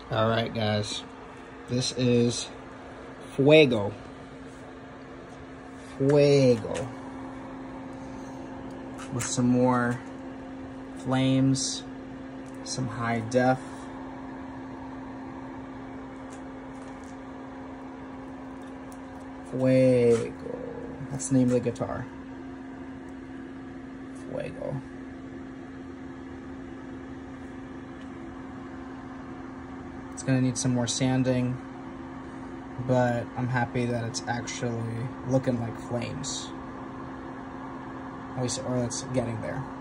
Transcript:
Alright guys, this is Fuego. Fuego. With some more flames, some high def. Fuego. That's the name of the guitar. Fuego. It's gonna need some more sanding, but I'm happy that it's actually looking like flames. At least, or it's getting there.